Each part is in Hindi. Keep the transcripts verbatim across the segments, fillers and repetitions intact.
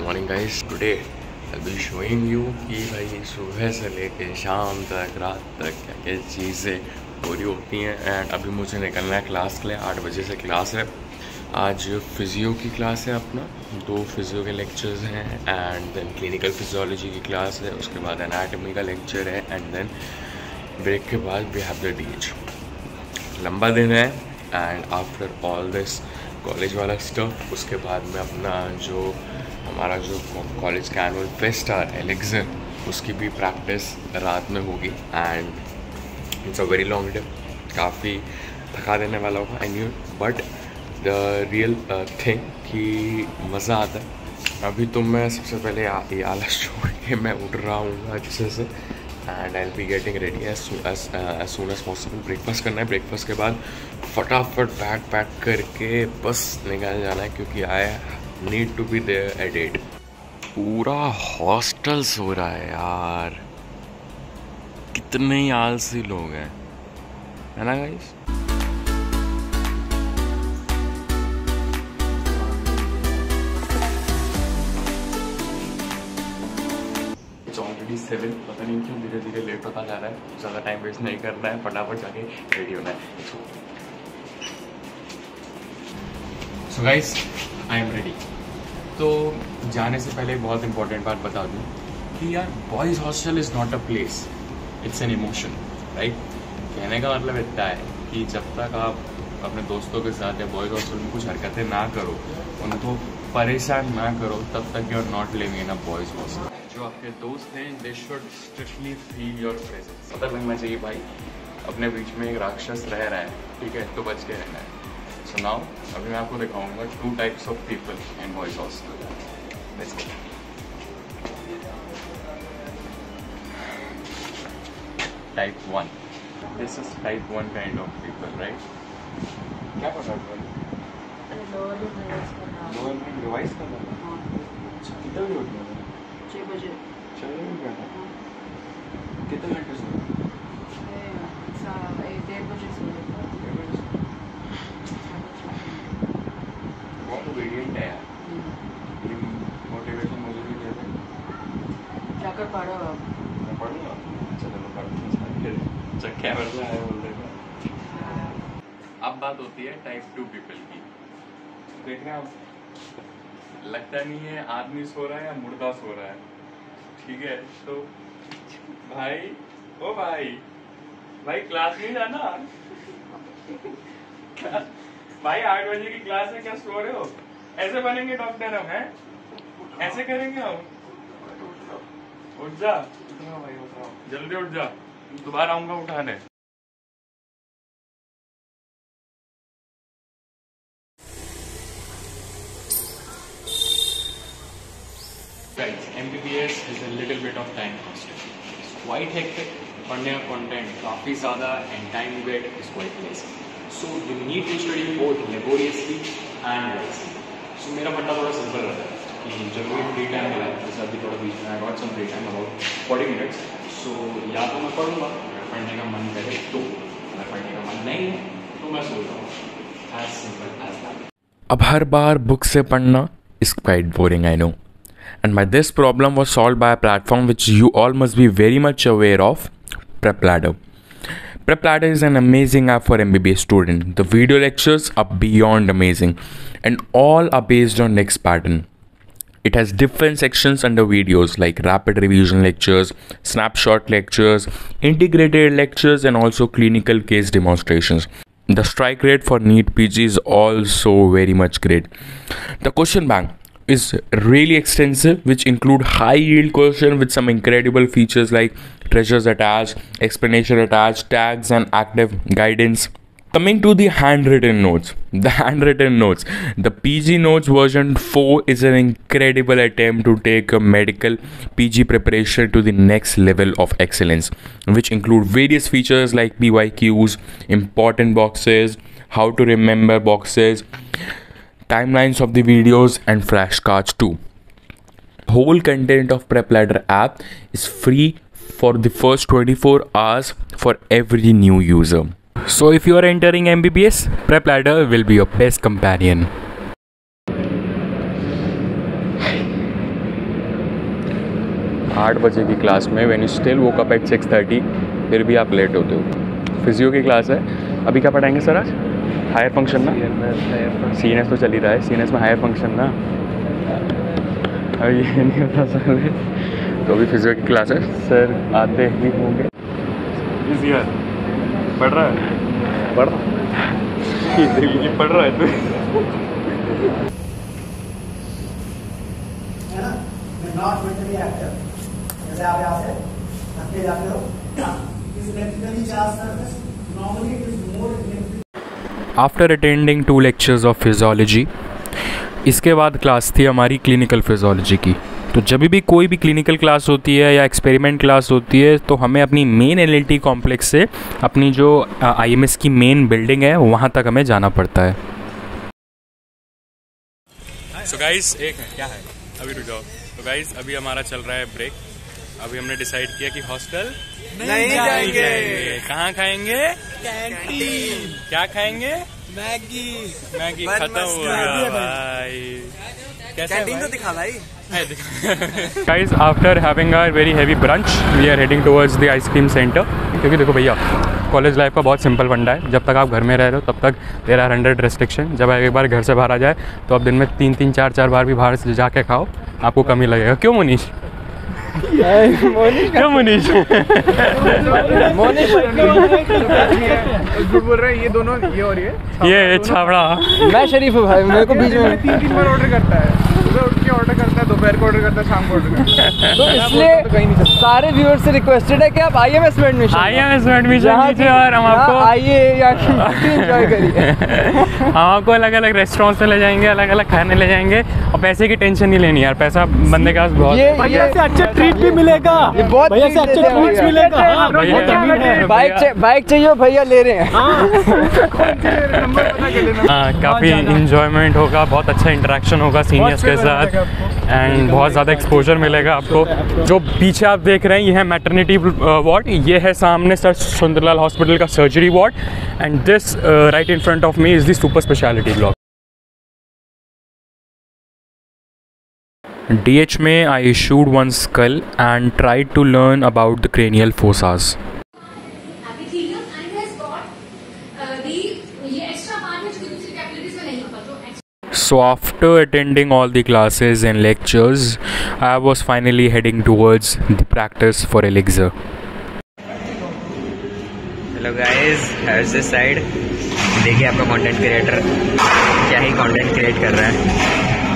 Morning guys, today I be showing you कि भाई सुबह से लेके शाम तक रात तक क्या क्या चीज़ें पूरी होती हैं। एंड अभी मुझे निकलना है क्लास के लिए। आठ बजे से क्लास है। आज फिज़ियो की क्लास है, अपना दो फिज़ियो के लेक्चर्स हैं एंड देन क्लिनिकल फिजियोलॉजी की क्लास है, उसके बाद एनाटॉमी का लेक्चर है एंड देन ब्रेक के बाद वी हैव द डीएच। लंबा दिन है and after all this college वाला स्टफ, उसके बाद में अपना जो हमारा जो कॉलेज का एनुअल फेस्ट आ रहा है एलेक्जर, उसकी भी प्रैक्टिस रात में होगी and it's a very long day. काफ़ी थका देने वाला होगा I knew, but the real thing कि मज़ा आता है। अभी तो मैं सबसे पहले ये आलस छोड़ के मैं उठ रहा हूँ अच्छे से and I will be getting ready as as soon as possible. Breakfast करना है, ब्रेकफास्ट के बाद फटाफट बैग पैक करके बस निकल जाना है, क्योंकि I need to be there at eight. पूरा हॉस्टल सो रहा है यार, कितने ही आलसी लोग हैं, है ना गाइस। ऑलरेडी सेवन, पता नहीं क्यों धीरे धीरे लेट होता जा रहा है। ज़्यादा टाइम वेस्ट नहीं करना है, फटाफट जाके रेडी होना है। So guys, I am ready. तो जाने से पहले एक बहुत इंपॉर्टेंट बात बता दूं कि यार boys hostel is not a place, it's an emotion, right. कहने का मतलब इतना है कि जब तक आप अपने दोस्तों के साथ या बॉयज़ हॉस्टल में कुछ हरकतें ना करो, उनको परेशान ना करो, तब तक you are not living in a boys hostel. जो आपके दोस्त हैं they should strictly feel your presence. पता लगना चाहिए भाई अपने बीच में एक राक्षस रह रहा है, ठीक है, तो बच के रहना है। सो नाउ अभी मैं आपको दिखाऊंगा two types of people in boys hostel. Let's go. Type one, this is type one kind of people, right. क्या पढ़ा है? लोअर में रिवाइज करना है। कितना भी होता है? छः बजे। छः बजे में करना है। कितने घंटे सोना? डेढ़ बजे सोना। बहुत ओबीडियंट है यार। ये मोटिवेशन मुझे भी दे दे। क्या कर पा रहे हो आप? मैं पढ़ूंगा। चलो मैं पढ़ूंगा। अच्छा क्या मतलब है बोल देगा। अब बात होती है टाइप टू पीपल की। देख रहे हैं आप, लगता नहीं है आदमी सो रहा है या मुर्दा सो रहा है, ठीक है। तो भाई, ओ भाई भाई क्लास नहीं जाना भाई आठ बजे की क्लास है, क्या सो रहे हो? ऐसे बनेंगे डॉक्टर हम, हैं? ऐसे करेंगे हम? उठ जा भाई, जल्दी उठ जा, दोबारा आऊंगा उठाने। Guys, M B B S is a little bit of time consuming. It's quite hectic. पढ़ने का content काफ़ी ज़्यादा and time weight is quite less. So you need to study both laboriously and wisely. So मेरा पढ़ना थोड़ा सिंपल रहता है कि जब भी फ्री टाइम मिला है, जैसे अभी थोड़ा बीच में I got some free time about forty minutes. So या तो मैं पढ़ूँगा, अगर पढ़ने का मन करे तो, अगर पढ़ने का मन नहीं है तो मैं सो जाऊँगा। As simple as that. अब हर बार बुक से पढ़ना is quite boring, I know. And my this problem was solved by a platform which you all must be very much aware of, PrepLadder. PrepLadder is an amazing app for M B B S students. The video lectures are beyond amazing and all are based on next pattern. It has different sections under videos like rapid revision lectures, snapshot lectures, integrated lectures and also clinical case demonstrations. The strike rate for NEET P G is also very much great. The question bank is really extensive, which include high yield question with some incredible features like treasures attached, explanation attached, tags and active guidance. Coming to the handwritten notes, the handwritten notes, the P G notes version four is an incredible attempt to take a medical P G preparation to the next level of excellence, which include various features like P Y Qs, important boxes, how to remember boxes, timelines of the videos and flashcards too. Whole content of PrepLadder app is free for the first twenty-four hours for every new user. So if you are entering M B B S, PrepLadder will be your best companion. आठ बजे की क्लास में when you still woke up at six thirty, फिर भी आप लेट होते हो। फिजियो की क्लास है। अभी क्या पढ़ाएंगे सर आज? हायर फंक्शन ना? सी एन एस तो चल ही रहा है, सी एन एस में हायर फंक्शन ना। अभी ये नहीं पता सर, तो अभी फिजियो की क्लास है। सर आते ही होंगे। पढ़ रहा है पढ़ ये पढ़ रहा है तू? नॉट मेंटली एक्टिव, जैसे आप यहाँ से थके जाते हो, इस electrically charge surface normally it is more electric. After attending two lectures of physiology, इसके बाद क्लास थी हमारी क्लिनिकल फिजियोलॉजी की। तो जब भी कोई भी क्लिनिकल क्लास होती है या एक्सपेरिमेंट क्लास होती है तो हमें अपनी main L L T complex से अपनी जो आई एम एस की मेन बिल्डिंग है वहाँ तक हमें जाना पड़ता है। सो गाइस एक है क्या है अभी रुक जाओ। तो गाइस अभी हमारा चल रहा है ब्रेक। अभी हमने डिसाइड किया कि हॉस्टल नहीं, नहीं जाएंगे। कहाँ खाएंगे? कैंटीन। क्या खाएंगे? मैगी। मैगी खत्म हो गया भाई। कैंटीन तो दिखा भाई। Guys, after having a very heavy brunch, we are heading towards the ice cream center. क्योंकि देखो भैया, कॉलेज लाइफ का बहुत सिंपल फंडा है। जब तक आप घर में रह रहे हो तब तक देयर आर हंड्रेड रेस्ट्रिक्शन। जब एक बार घर से बाहर आ जाए तो आप दिन में तीन तीन चार चार बार भी बाहर से जाके खाओ, आपको कम ही लगेगा। क्यों मुनीश? क्यों मुनीश? मोनिश झूठ बोल रहे हैं ये दोनों, ये और ये ये छावड़ा। मैं शरीफ हूँ भाई, मेरे को बीच में तीन तीन बार ऑर्डर करता है। सुबह उठ के ऑर्डर करता है, दोपहर को ऑर्डर करता है, शाम को ऑर्डर करता है। तो इसलिए सारे व्यूअर्स से रिक्वेस्टेड है कि आप आई एम एस में एडमिशन आई एम एस में एडमिशन लीजिए और हम आपको आइए या एंजॉय करिए। हम आपको अलग अलग रेस्टोरेंट्स में ले जाएंगे, अलग अलग खाने ले जाएंगे और पैसे की टेंशन नहीं लेनी यार। पैसा बंदे के पास बहुत ये भैया से अच्छा ट्रीट भी मिलेगा। ये बहुत भैया से अच्छा ट्रीट मिलेगा। हाँ, बाइक बाइक चाहिए भैया ले रहे हैं। हाँ, काफ़ी इंजॉयमेंट होगा, बहुत अच्छा इंटरेक्शन होगा सीनियर्स के साथ एंड बहुत ज़्यादा एक्सपोजर मिलेगा आपको। जो पीछे आप देख रहे हैं ये है मैटरनिटी वार्ड, ये है सामने सर सुंदरलाल हॉस्पिटल का surgery ward and this right in front of me is the super speciality block. D H में I issued one skull and tried to learn about the cranial fossas. So after attending all the classes and lectures, I was finally heading towards the practice for Elixir. Hello guys, here's this side. देखिए आपका कंटेंट क्रिएटर क्या ही कंटेंट क्रिएट कर रहा है।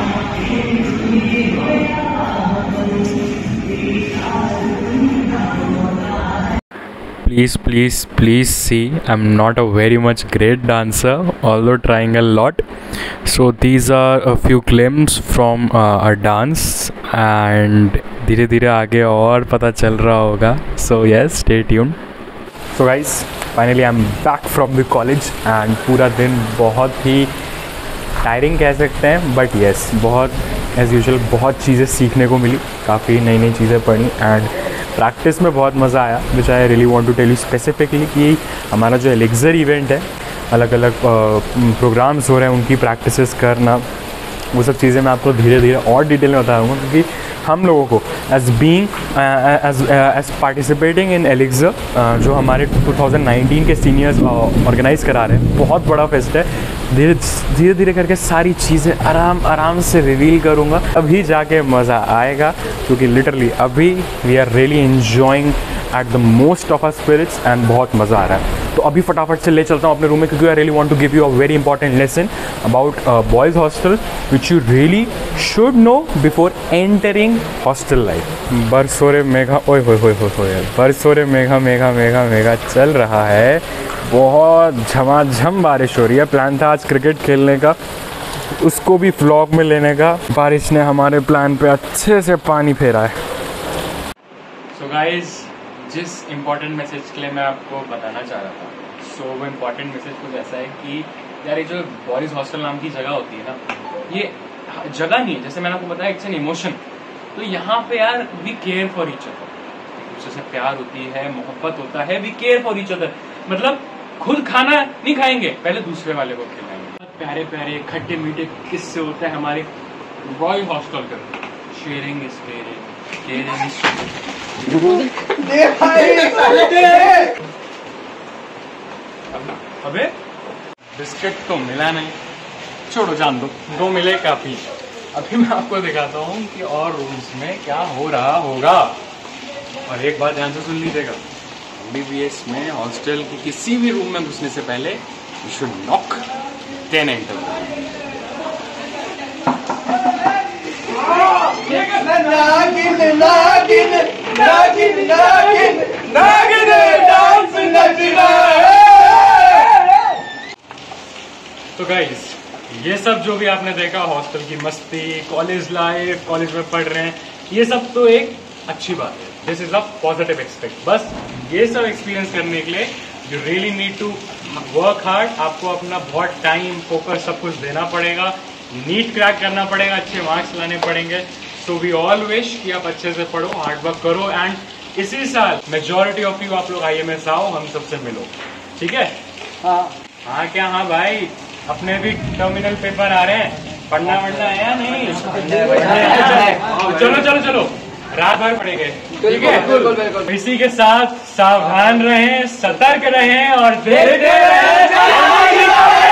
Please, please, please see, I'm not a very much great dancer, although trying a lot. So these are a few glimpses from uh, our dance, and धीरे धीरे आगे और पता चल रहा होगा. So yes, stay tuned. So guys, finally I'm back from the college and पूरा दिन बहुत ही टायरिंग कह सकते हैं, बट येस बहुत एज़ यूजुअल बहुत चीज़ें सीखने को मिली, काफ़ी नई नई चीज़ें पढ़ी एंड प्रैक्टिस में बहुत मज़ा आया, which I really want to tell you specifically कि हमारा जो एलिक्सर इवेंट है, अलग अलग प्रोग्राम्स हो रहे हैं, उनकी प्रैक्टिसेस करना, वो सब चीज़ें मैं आपको धीरे धीरे और डिटेल में बताऊँगा, क्योंकि हम लोगों को as being as as participating in Elixir जो हमारे टू थाउजेंड नाइनटीन के सीनियर्स ऑर्गेनाइज़ करा रहे हैं, बहुत बड़ा फेस्ट है। धीरे धीरे धीरे करके सारी चीज़ें आराम आराम से रिवील करूँगा, अभी जाके मज़ा आएगा, क्योंकि लिटरली अभी we are really enjoying at the most of our spirits and बहुत मज़ा आ रहा है। तो अभी फटाफट से ले चलता हूँ अपने रूम में, क्योंकि I really want to give you a very important lesson about boys hostel which you really should know before entering hostel life. बरसोरे मेघा ओए होए होए होए होए बरसोरे मेघा मेघा मेघा मेघा चल रहा है, बहुत झमाझम बारिश हो रही है। प्लान था आज क्रिकेट खेलने का, उसको भी व्लॉग में लेने का, बारिश ने हमारे प्लान पे अच्छे से पानी फेरा है। सो गाइस, जिस इम्पोर्टेंट मैसेज के लिए मैं आपको बताना चाह रहा था, सो so, वो इम्पोर्टेंट मैसेज कुछ ऐसा है कि यार ये जो बॉयज़ हॉस्टल नाम की जगह होती है ना, ये जगह नहीं है, जैसे मैंने आपको बताया इट्स एन इमोशन। तो यहाँ पे यार we care for each other, एक दूसरे से प्यार होती है, मोहब्बत होता है, we care for each other. मतलब खुद खाना नहीं खाएंगे, पहले दूसरे वाले को खिलाएंगे। प्यारे प्यारे खट्टे मीठे किस्से होते हैं हमारे बॉयज़ हॉस्टल के। शेयरिंग इज केयरिंग, अबे बिस्किट तो मिला नहीं, छोड़ो जान दो, दो मिले काफी। अभी मैं आपको दिखाता हूँ कि और रूम्स में क्या हो रहा होगा। और एक बात ध्यान से सुन लीजिएगा, एमबीबीएस में हॉस्टल की किसी भी रूम में घुसने से पहले you should knock then enter. तो गाइस, ये सब जो भी आपने देखा, हॉस्टल की मस्ती, कॉलेज लाइफ, कॉलेज में पढ़ रहे हैं, ये सब तो एक अच्छी बात है। This is a positive expect. बस ये सब एक्सपीरियंस करने के लिए you really need to work hard. आपको अपना बहुत टाइम, फोकस, सब कुछ देना पड़ेगा। नीट क्रैक करना पड़ेगा, अच्छे मार्क्स लाने पड़ेंगे। सो वी ऑल विश कि आप अच्छे से पढ़ो, हार्ड वर्क करो, एंड इसी साल मेजॉरिटी ऑफ यू आप लोग आई एम एस आओ, हम सबसे मिलो, ठीक है? हाँ हाँ क्या हाँ भाई, अपने भी टर्मिनल पेपर आ रहे हैं, पढ़ना वढ़ना है या नहीं? चलो चलो चलो, रात भर पढ़ेंगे, ठीक है? इसी के साथ सावधान रहें, सतर्क रहें और देखते रहें।